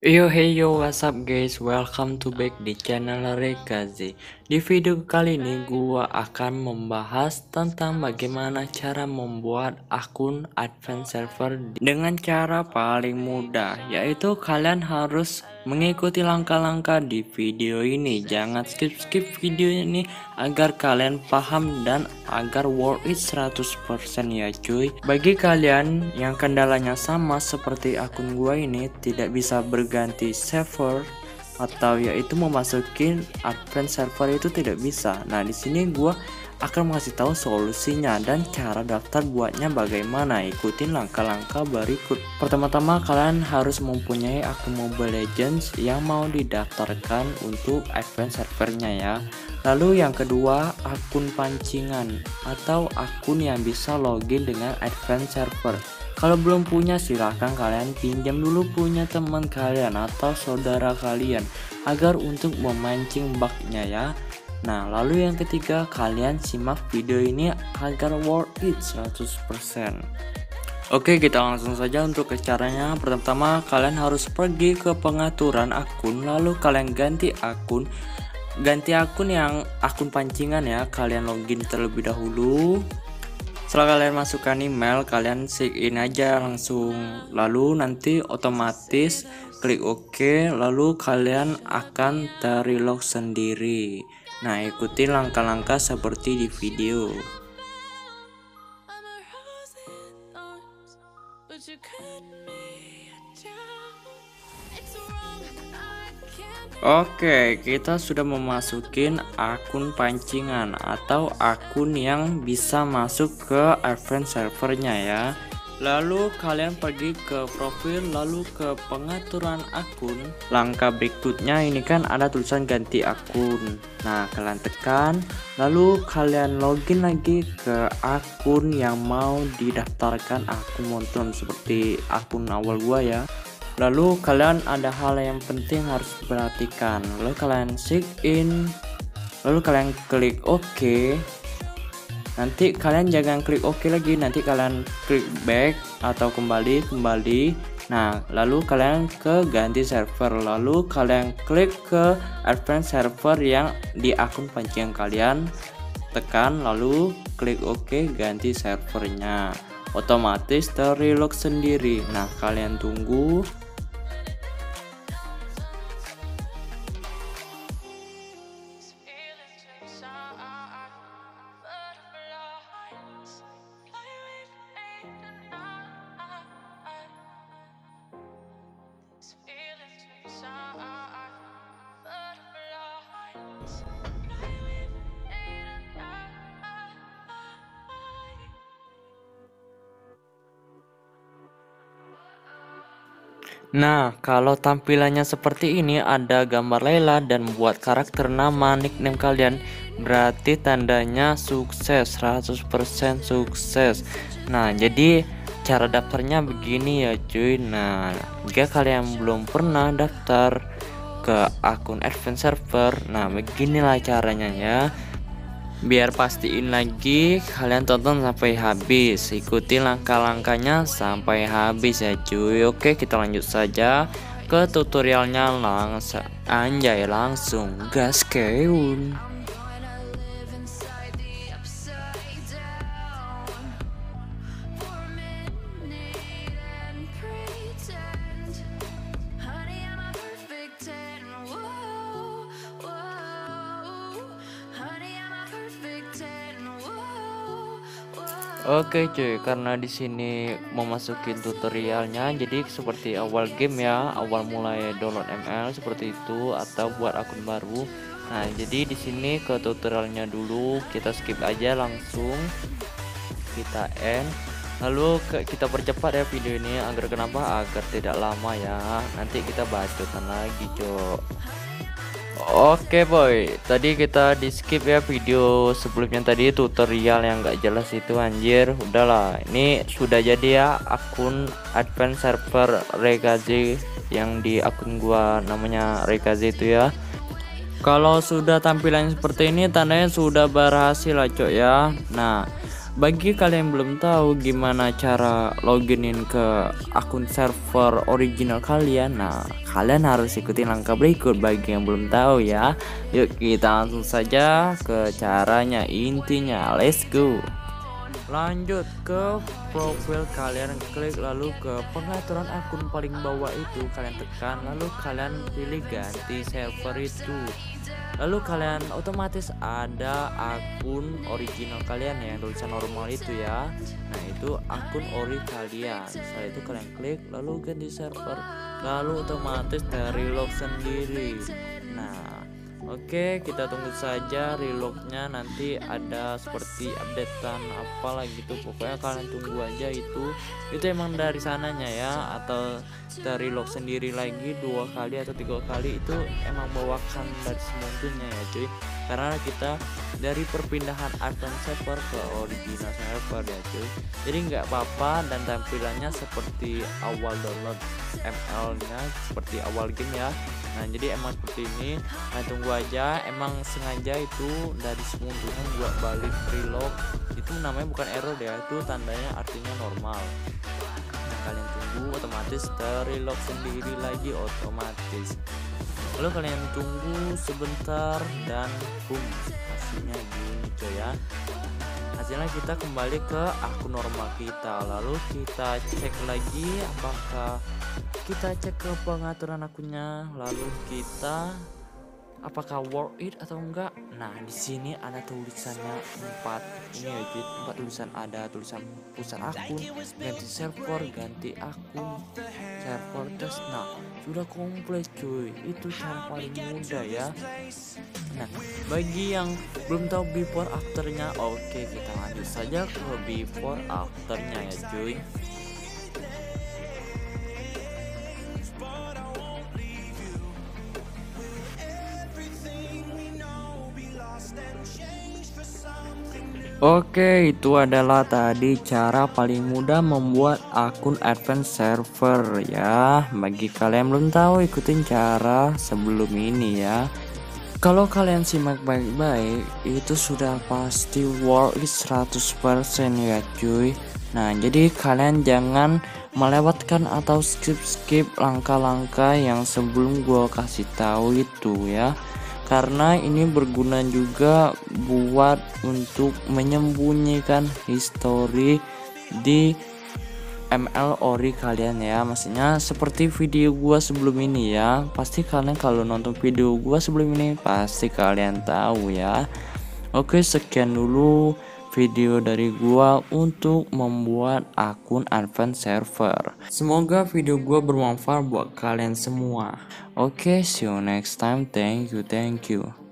Hey yo, what's up guys? Welcome to back di channel Rekazi. Di video kali ini gua akan membahas tentang bagaimana cara membuat akun advance server dengan cara paling mudah, yaitu kalian harus mengikuti langkah-langkah di video ini. Jangan skip video ini agar kalian paham dan agar worth it 100% ya cuy. Bagi kalian yang kendalanya sama seperti akun gua ini, tidak bisa berganti server atau yaitu memasukin advance server itu tidak bisa. Nah, di sini gua akan mengasih tahu solusinya dan cara daftar buatnya bagaimana. Ikutin langkah-langkah berikut. Pertama-tama kalian harus mempunyai akun Mobile Legends yang mau didaftarkan untuk advance servernya ya. Lalu yang kedua, akun pancingan atau akun yang bisa login dengan advance server. Kalau belum punya, silahkan kalian pinjam dulu punya teman kalian atau saudara kalian agar untuk memancing bugnya ya. Nah, lalu yang ketiga, kalian simak video ini agar worth it 100%. Oke, kita langsung saja untuk ke caranya. Pertama, kalian harus pergi ke pengaturan akun, lalu kalian ganti akun yang akun pancingan ya. Kalian login terlebih dahulu. Setelah kalian masukkan email, kalian sign in aja langsung. Lalu nanti otomatis klik OK, lalu kalian akan terlog sendiri. Nah, ikuti langkah-langkah seperti di video. Oke, kita sudah memasukin akun pancingan atau akun yang bisa masuk ke advance servernya ya. Lalu kalian pergi ke profil, lalu ke pengaturan akun. Langkah berikutnya ini kan ada tulisan ganti akun. Nah, kalian tekan, lalu kalian login lagi ke akun yang mau didaftarkan akun Monton seperti akun awal gua ya. Lalu kalian ada hal yang penting harus perhatikan. Lalu kalian sign in, lalu kalian klik OK. Nanti kalian jangan klik OK lagi, nanti kalian klik back atau kembali. Nah, lalu kalian ke ganti server, lalu kalian klik ke advance server yang di akun pancingan kalian, tekan lalu klik OK, ganti servernya, otomatis terlog sendiri. Nah, kalian tunggu. Nah, kalau tampilannya seperti ini, ada gambar Layla dan buat karakter nama nickname kalian, berarti tandanya sukses, 100% sukses. Nah, jadi cara daftarnya begini ya cuy. Nah, jika kalian belum pernah daftar ke akun advance server, nah beginilah caranya ya. Biar pastiin lagi, kalian tonton sampai habis, ikuti langkah-langkahnya sampai habis ya cuy. Oke, kita lanjut saja ke tutorialnya. Langsung gaskeun. Oke cuy, karena di sini memasukin tutorialnya, jadi seperti awal game ya, awal mulai download ML seperti itu atau buat akun baru. Nah, jadi di sini ke tutorialnya dulu, kita skip aja langsung, kita end. Lalu kita percepat ya video ini agar kenapa? Agar tidak lama ya. Nanti kita bacotan lagi, cok. Oke boy, tadi kita di skip ya video sebelumnya, tadi tutorial yang gak jelas itu anjir. Udahlah, ini sudah jadi ya akun advance server Rekazi yang di akun gua namanya Rekazi itu ya. Kalau sudah tampilan seperti ini tandanya sudah berhasil lah cok ya. Nah, bagi kalian yang belum tahu gimana cara loginin ke akun server original kalian, nah kalian harus ikuti langkah berikut bagi yang belum tahu ya. Yuk kita langsung saja ke caranya, intinya let's go. Lanjut ke profil kalian, klik lalu ke pengaturan akun paling bawah itu kalian tekan, lalu kalian pilih ganti server itu. Lalu kalian otomatis ada akun original kalian yang tulisan normal itu ya. Nah itu akun ori kalian. Setelah itu kalian klik lalu ganti server, lalu otomatis reload sendiri. Nah oke, kita tunggu saja reloadnya, nanti ada seperti updatean apalah gitu. Pokoknya kalian tunggu aja, itu emang dari sananya ya, atau dari reload sendiri lagi 2 kali atau 3 kali, itu emang bawakan dari semuanya ya cuy. Karena kita dari perpindahan advance server ke original server ya cuy. Jadi nggak apa-apa, dan tampilannya seperti awal download ML nya, seperti awal game ya. Nah jadi emang seperti ini. Nah tunggu aja, emang sengaja itu dari semuanya buat balik reload. Itu namanya bukan error ya, itu tandanya artinya normal. Nah kalian tunggu, otomatis reload sendiri lagi otomatis. Lalu kalian tunggu sebentar dan boom, hasilnya gini coy ya. Hasilnya kita kembali ke akun normal kita, lalu kita cek lagi apakah kita cek ke pengaturan akunnya, lalu kita apakah worth it atau enggak. Nah di sini ada tulisannya 4 ini ya cuy, 4 tulisan, ada tulisan pusat akun, ganti server, ganti akun, server test. Nah sudah komplit cuy, itu cara paling mudah ya. Nah bagi yang belum tahu before afternya, oke kita lanjut saja ke before afternya ya cuy. Oke, itu adalah tadi cara paling mudah membuat akun advance server ya. Bagi kalian belum tahu, ikutin cara sebelum ini ya. Kalau kalian simak baik-baik, itu sudah pasti worth it 100% ya cuy. Nah jadi kalian jangan melewatkan atau skip langkah-langkah yang sebelum gua kasih tahu itu ya, karena ini berguna juga buat untuk menyembunyikan histori di ML ori kalian ya. Maksudnya seperti video gua sebelum ini ya, pasti kalian kalau nonton video gua sebelum ini pasti kalian tahu ya. Oke, sekian dulu video dari gua untuk membuat akun advance server. Semoga video gua bermanfaat buat kalian semua. Oke, see you next time. Thank you.